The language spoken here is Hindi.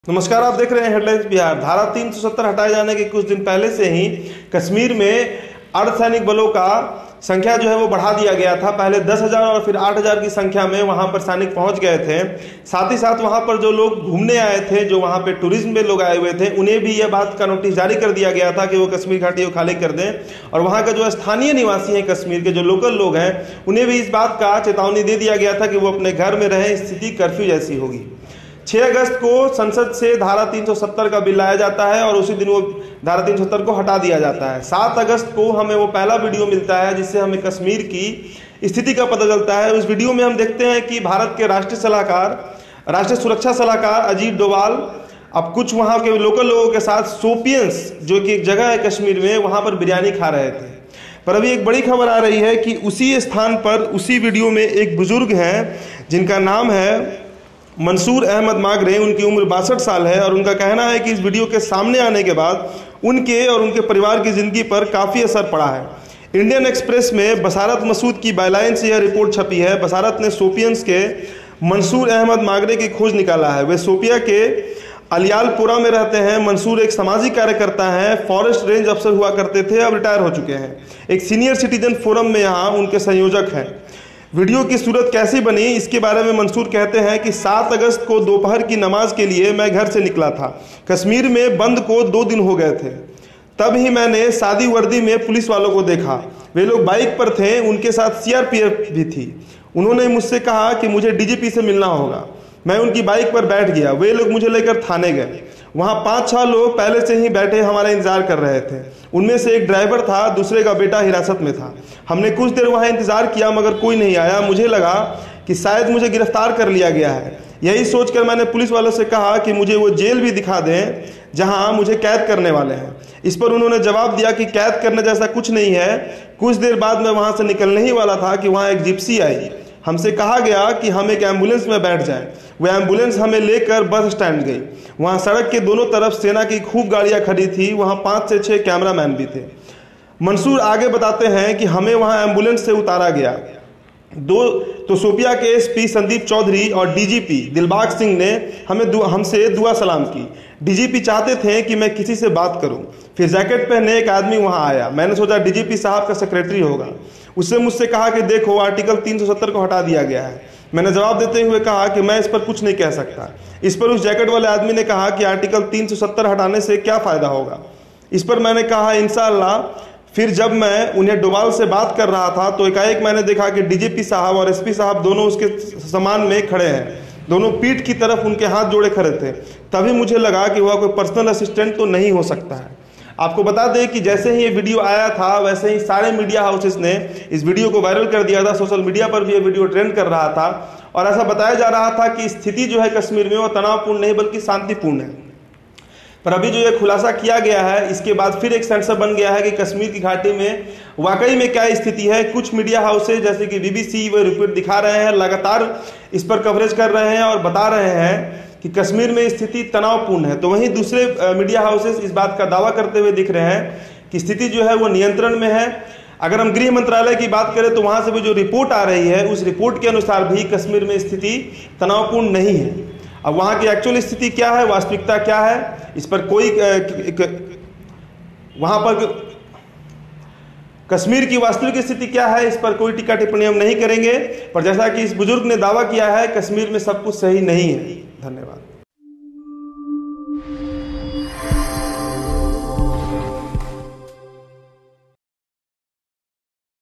नमस्कार, आप देख रहे हैं हेडलाइंस बिहार। धारा 370 हटाए जाने के कुछ दिन पहले से ही कश्मीर में अर्धसैनिक बलों का संख्या जो है वो बढ़ा दिया गया था। पहले 10,000 और फिर 8,000 की संख्या में वहां पर सैनिक पहुंच गए थे। साथ ही साथ वहां पर जो लोग घूमने आए थे, जो वहां पे टूरिज्म में लोग आए हुए थे, उन्हें भी यह बात का नोटिस जारी कर दिया गया था कि वो कश्मीर घाटी को खाली कर दें। और वहां का जो स्थानीय निवासी हैं, कश्मीर के जो लोकल लोग हैं, उन्हें भी इस बात का चेतावनी दे दिया गया था कि वो अपने घर में रहें। स्थिति कर्फ्यू जैसी होगी। 6 अगस्त को संसद से धारा 370 का बिल लाया जाता है और उसी दिन वो धारा 370 को हटा दिया जाता है। 7 अगस्त को हमें वो पहला वीडियो मिलता है जिससे हमें कश्मीर की स्थिति का पता चलता है। उस वीडियो में हम देखते हैं कि भारत के राष्ट्रीय सुरक्षा सलाहकार अजीत डोभाल अब कुछ वहाँ के लोकल लोगों के साथ सोपियंस, जो कि एक जगह है कश्मीर में, वहाँ पर बिरयानी खा रहे थे। पर अभी एक बड़ी खबर आ रही है कि उसी स्थान पर, उसी वीडियो में एक बुजुर्ग हैं जिनका नाम है मंसूर अहमद मागरे। उनकी उम्र 62 साल है और उनका कहना है कि इस वीडियो के सामने आने के बाद उनके और उनके परिवार की ज़िंदगी पर काफ़ी असर पड़ा है। इंडियन एक्सप्रेस में बसारत मसूद की बायलाइन से यह रिपोर्ट छपी है। बसारत ने सोपियंस के मंसूर अहमद मागरे की खोज निकाला है। वे सोपिया के अलियालपुरा में रहते हैं। मंसूर एक सामाजिक कार्यकर्ता हैं, फॉरेस्ट रेंज अफसर हुआ करते थे, अब रिटायर हो चुके हैं। एक सीनियर सिटीजन फोरम में यहाँ उनके संयोजक हैं। वीडियो की सूरत कैसी बनी, इसके बारे में मंसूर कहते हैं कि 7 अगस्त को दोपहर की नमाज के लिए मैं घर से निकला था। कश्मीर में बंद को 2 दिन हो गए थे। तब ही मैंने सादी वर्दी में पुलिस वालों को देखा। वे लोग बाइक पर थे, उनके साथ सीआरपीएफ भी थी। उन्होंने मुझसे कहा कि मुझे डीजीपी से मिलना होगा। मैं उनकी बाइक पर बैठ गया। वे लोग मुझे लेकर थाने गए। वहाँ 5-6 लोग पहले से ही बैठे हमारा इंतजार कर रहे थे। उनमें से एक ड्राइवर था, दूसरे का बेटा हिरासत में था। हमने कुछ देर वहाँ इंतजार किया मगर कोई नहीं आया। मुझे लगा कि शायद मुझे गिरफ्तार कर लिया गया है। यही सोचकर मैंने पुलिस वालों से कहा कि मुझे वो जेल भी दिखा दें जहाँ मुझे कैद करने वाले हैं। इस पर उन्होंने जवाब दिया कि कैद करने जैसा कुछ नहीं है। कुछ देर बाद मैं वहाँ से निकलने ही वाला था कि वहाँ एक जिप्सी आई। हमसे कहा गया कि हम एक एम्बुलेंस में बैठ जाएं। वह एम्बुलेंस हमें लेकर बस स्टैंड गई। वहाँ सड़क के दोनों तरफ सेना की खूब गाड़ियाँ खड़ी थी। वहाँ 5 से 6 कैमरामैन भी थे। मंसूर आगे बताते हैं कि हमें वहाँ एम्बुलेंस से उतारा गया। तो सोपिया के एसपी संदीप चौधरी और डीजीपी दिलबाग सिंह ने हमसे दुआ सलाम की। डीजीपी चाहते थे कि मैं किसी से बात करूं। फिर जैकेट पहने एक आदमी वहां आया। मैंने सोचा डीजीपी साहब का सेक्रेटरी होगा। उससे मुझसे कहा कि देखो, आर्टिकल 370 को हटा दिया गया है। मैंने जवाब देते हुए कहा कि मैं इस पर कुछ नहीं कह सकता। इस पर उस जैकेट वाले आदमी ने कहा कि आर्टिकल 370 हटाने से क्या फ़ायदा होगा। इस पर मैंने कहा इंशाअल्लाह। फिर जब मैं उन्हें डोभाल से बात कर रहा था तो एकाएक मैंने देखा कि डीजीपी साहब और एसपी साहब दोनों उसके समान में खड़े हैं। दोनों पीठ की तरफ उनके हाथ जोड़े खड़े थे। तभी मुझे लगा कि वह कोई पर्सनल असिस्टेंट तो नहीं हो सकता है। आपको बता दें कि जैसे ही ये वीडियो आया था वैसे ही सारे मीडिया हाउसेस ने इस वीडियो को वायरल कर दिया था। सोशल मीडिया पर भी ये वीडियो ट्रेंड कर रहा था और ऐसा बताया जा रहा था कि स्थिति जो है कश्मीर में वो तनावपूर्ण नहीं बल्कि शांतिपूर्ण है। पर अभी जो ये खुलासा किया गया है, इसके बाद फिर एक सेंसर बन गया है कि कश्मीर की घाटी में वाकई में क्या स्थिति है। कुछ मीडिया हाउसेज जैसे कि बीबीसी वो रिपोर्ट दिखा रहे हैं, लगातार इस पर कवरेज कर रहे हैं और बता रहे हैं कि कश्मीर में स्थिति तनावपूर्ण है। तो वहीं दूसरे मीडिया हाउसेज इस बात का दावा करते हुए दिख रहे हैं कि स्थिति जो है वो नियंत्रण में है। अगर हम गृह मंत्रालय की बात करें तो वहाँ से भी जो रिपोर्ट आ रही है उस रिपोर्ट के अनुसार भी कश्मीर में स्थिति तनावपूर्ण नहीं है। अब वहाँ की एक्चुअल स्थिति क्या है, वास्तविकता क्या है, इस पर कोई वहाँ पर कश्मीर की वास्तविक स्थिति क्या है, इस पर कोई टीका टिप्पणी हम नहीं करेंगे। पर जैसा कि इस बुजुर्ग ने दावा किया है, कश्मीर में सब कुछ सही नहीं है। धन्यवाद।